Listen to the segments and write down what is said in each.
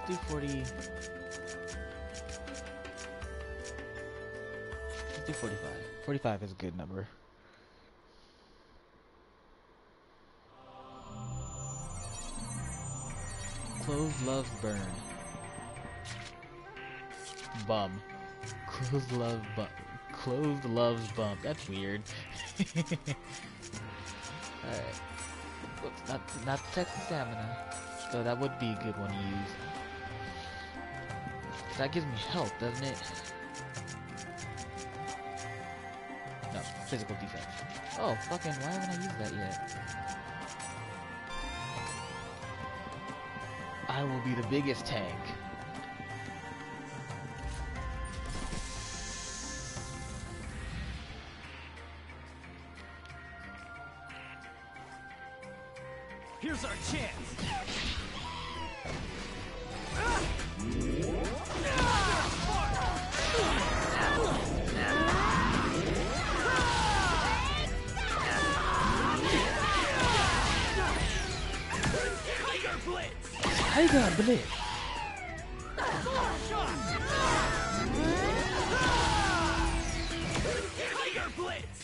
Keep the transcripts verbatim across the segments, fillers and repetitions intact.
do forty. Let's do forty-five. forty-five is a good number. Clothes loves burn. Bum. Clothes love bum. Clothes loves bump. That's weird. Alright. Whoops, not, not Texas stamina. So that would be a good one to use. That gives me health, doesn't it? No, physical defense. Oh, fucking, why haven't I used that yet? I will be the biggest tank. Here's our chance. Tiger Blitz. Tiger Blitz. Tiger Blitz.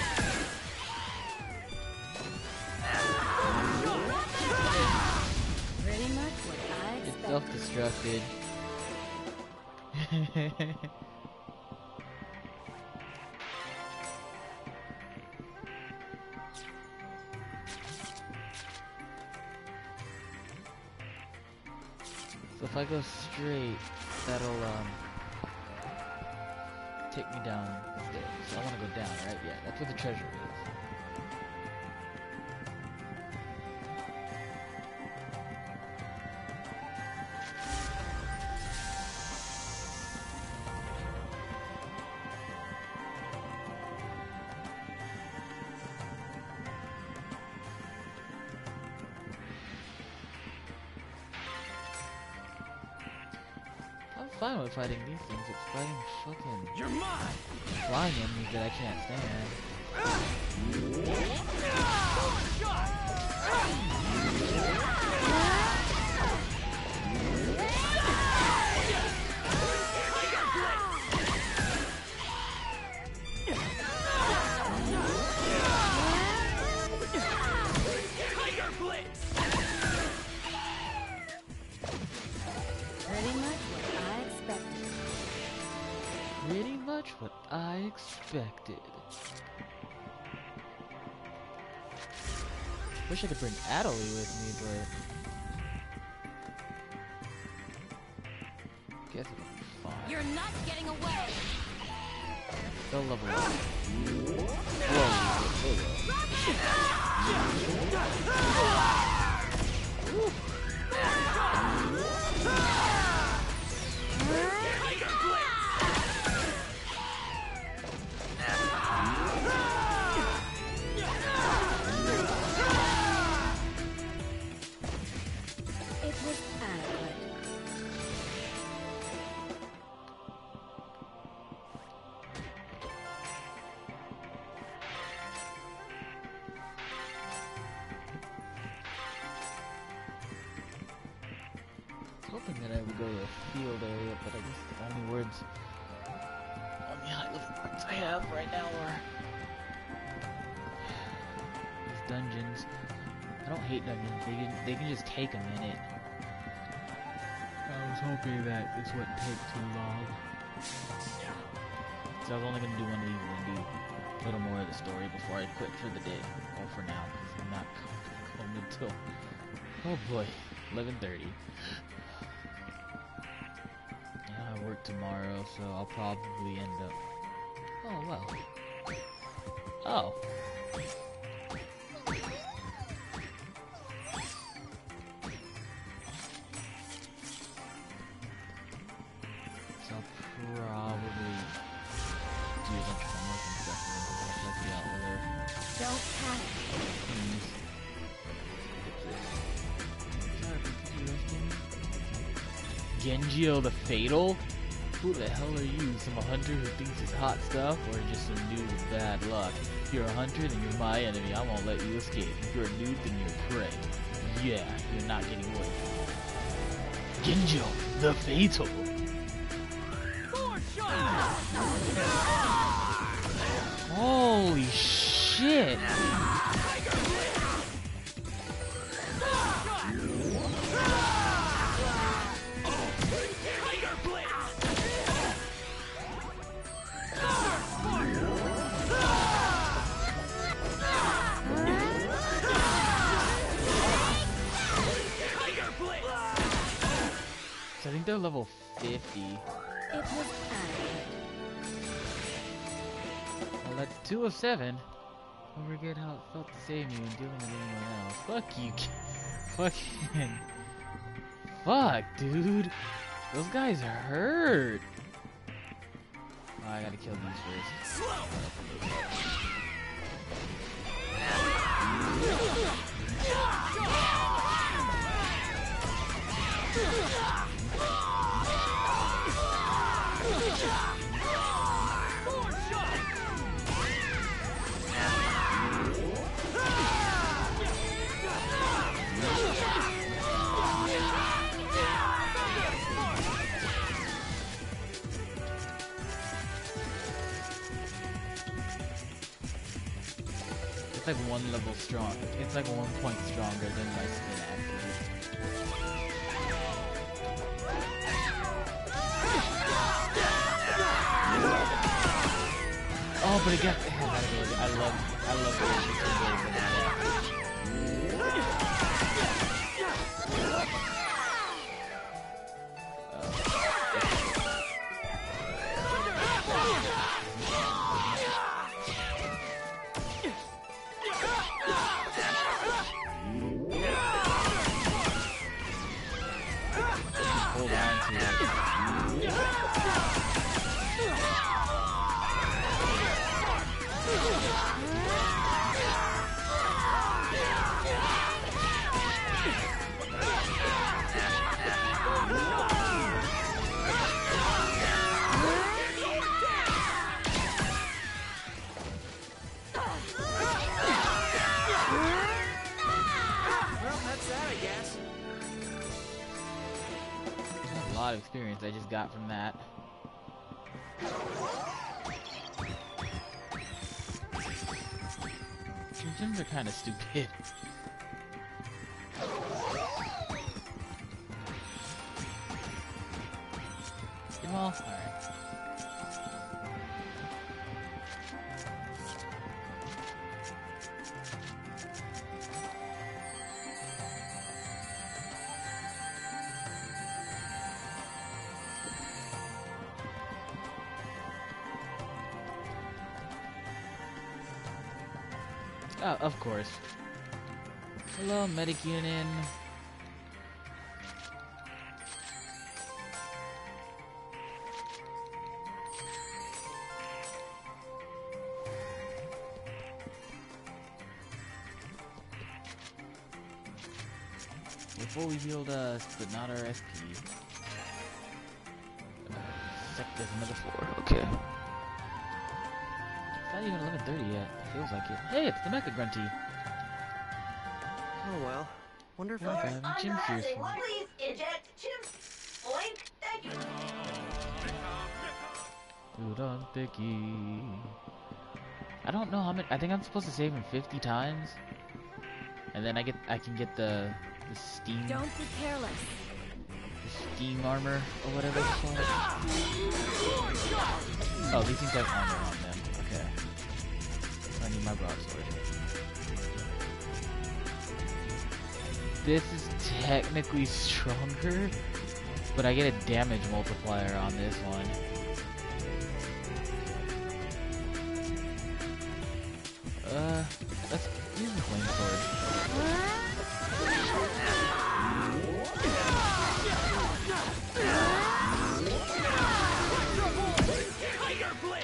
Pretty much what I It's expected. self-destructed. So if I go straight, that'll um take me down the stairs. So I want to go down, right? Yeah, that's where the treasure is. I'm fine with fighting these things. It's fighting fucking You're mine. flying enemies that I can't stand. Tiger Blitz. Pretty much what I expected. Pretty much what I expected. Wish I could bring Adelie with me, but guess it'll be fine. You're not getting away. They'll level up. Whoa, whoa, Tiger Blitz. It was adequate. I was hoping that I would go to a field area, but I guess the only words, only high level words I have right now are these dungeons. I don't hate dungeons, they can, they can just take a minute. I was hoping that this wouldn't take too long. So I was only going to do one of these and do a little more of the story before I quit for the day. Or for now, because I'm not going until, oh boy, eleven thirty. I work tomorrow, so I'll probably end up... Oh, well. Oh. So I'll probably do a bunch of homework and stuff and then let you out there. Don't panic. Genjio the Fatal? Who the hell are you? Some hunter who thinks it's hot stuff, or just some dude with bad luck? If you're a hunter, then you're my enemy. I won't let you escape. If you're a noob, then you're prey. Yeah, you're not getting away from me. Ginjo, the Fatal. Four shots. Holy shit! Tiger Blitz. Tiger Blitz. Tiger Blitz. So I think they're level fifty. It was adequate. Well, that's two of seven. Don't forget how it felt to save me when dealing with anyone else. Fuck you. Fucking. Fuck, dude. Those guys hurt. Oh, I gotta kill these first. Slow. Four shots. It's like one level strong. It's like one point stronger than my spin actually. Oh, but it got. I love. I love the way she can go hold on to it. Well, that's that, I guess. A lot of experience I just got from that. Gyms are kind of stupid. Well, alright. Oh, of course. Hello, Medic Union. Before we healed us, but not our S P. Uh, sector's another four. Okay. It's not even eleven thirty yet. It feels like it. Hey, it's the Mecha Grunty. Oh well. Wonder if Well, I... I'm Jim Sears. Please eject Jim. Blink. Thank you. Dude, I'm picky. I don't know how many. I think I'm supposed to save him fifty times, and then I get. I can get the the steam. Don't be careless. The steam armor or whatever it's called. Oh, these things have armor on them. Okay. I need my broadsword. This is technically stronger, but I get a damage multiplier on this one. Uh, let's use the flame sword. Tiger Blitz.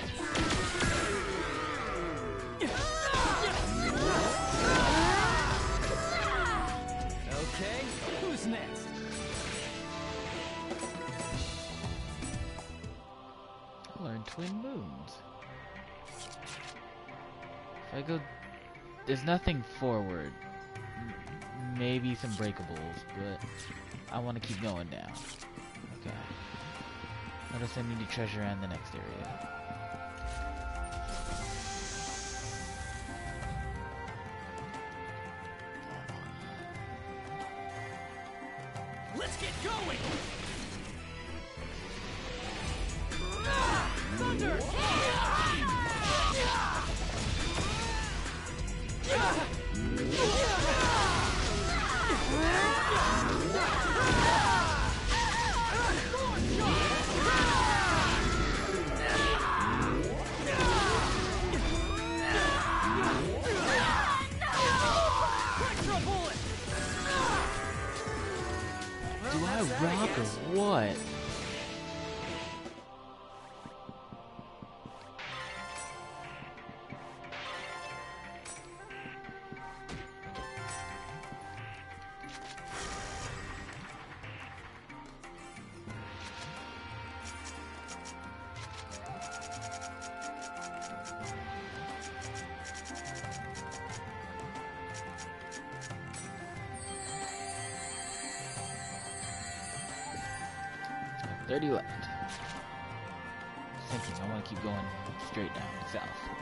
Okay, who's next? Learn twin moons. If I go, there's nothing forward. M maybe some breakables, but I want to keep going down. Okay. Notice I need to treasure in the next area. Let's get going! Ah, thunder! Extra bullet! Do I Well, that's that, rock or guess. what? thirty left. Thinking I want to keep going straight down south.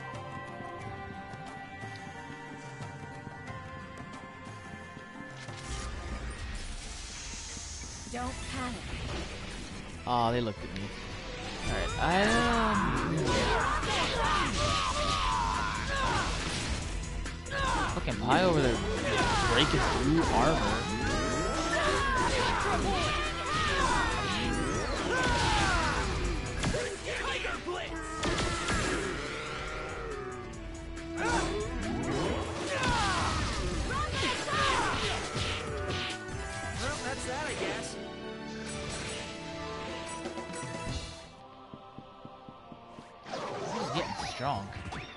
Don't panic. Oh, they looked at me. Alright, I um fucking pie over there breaking through armor. Tiger Blitz! Well, that's that, I guess. He's getting strong.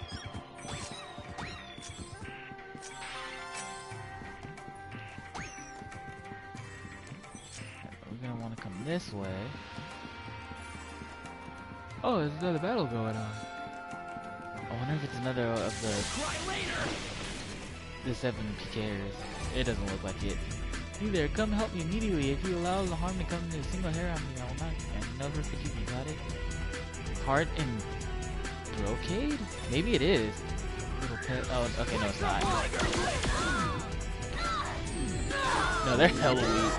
We're gonna want to come this way. Oh, there's another battle going on. I wonder if it's another of the Cry later! the seven P Kers. It doesn't look like it. You there, come help me immediately. If you allow the harm to come to a single hair on me, I will not I never forgive you. Got it? Heart and brocade? Maybe it is. Little pet. Oh, okay, no, it's not. No, they're hella weak.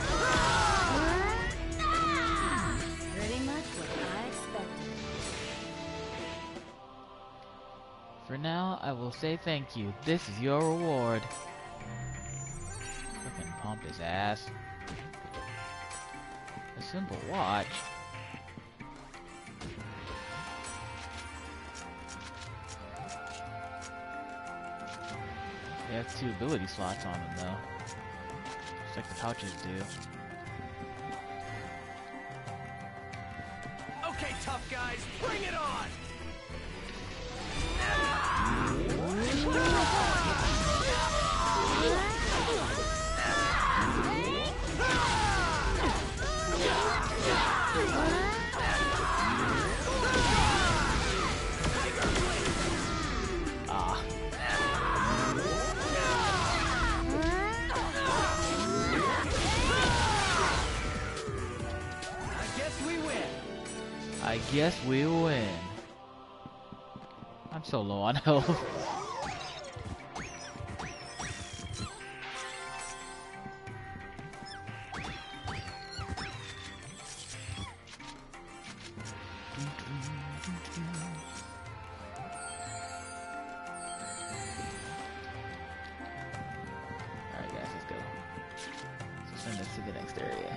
Pretty much what I expected. For now, I will say thank you. This is your reward. Fucking pompous ass. A simple watch. They have two ability slots on them though. Just like the pouches do. Okay, tough guys, bring it on! Ah. I guess we win. I guess we win. I'm so low on health. Alright guys, let's go. Let's send us to the next area.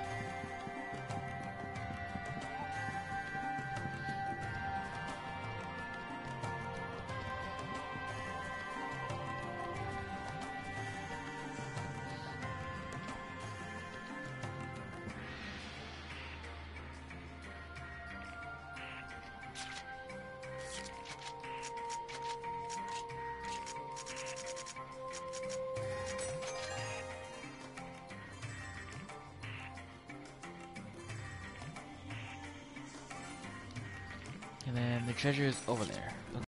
And then the treasure is over there.